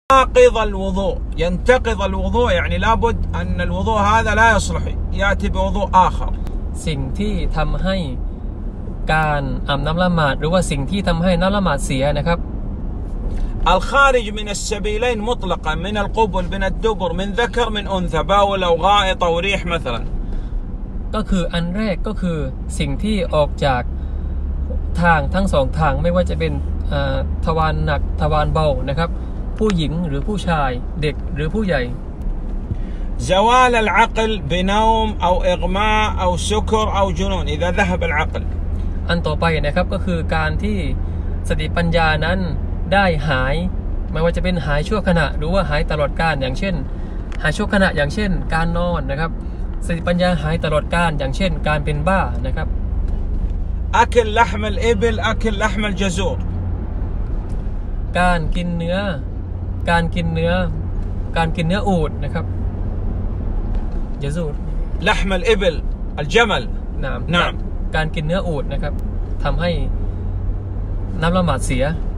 ينتقض الوضوء ينتقض الوضوء يعني لابد أن الوضوء هذا لا يصلح يأتي بوضوء آخر สิ่งที่ทำให้การอาบน้ำละหมาดหรือว่าสิ่งที่ทำให้น้ำละหมาดเสียนะครับ الخارج من السبيلين مطلقا من القبل من الدبر من ذكر من أنثى باول أو غائط أو ريح مثلا ก็คืออันแรกก็คือสิ่งที่ออกจากทางทั้งสองทางไม่ว่าจะเป็นทวารหนักทวารเบานะครับผู้หญิงหรือผู้ชายเด็กหรือผู้ใหญ่ زوال العقل بنوم أو إغماء أو سكر أو جنون إذا ذهب العقل อันต่อไปนะครับก็คือการที่สติปัญญานั้นได้หายไม่ว่าจะเป็นหายชั่วขณะหรือว่าหายตลอดกาลอย่างเช่นหายชั่วขณะอย่างเช่นการนอนนะครับสติปัญญาหายตลอดกาลอย่างเช่นการเป็นบ้านะครับ أكل لحم الإبل أكل لحم الجزور การกินเนื้ออูฐนะครับยะซูร لحم الإبل الجمل نعم การกินเนื้ออูฐนะครับทำให้น้ำละหมาดเสีย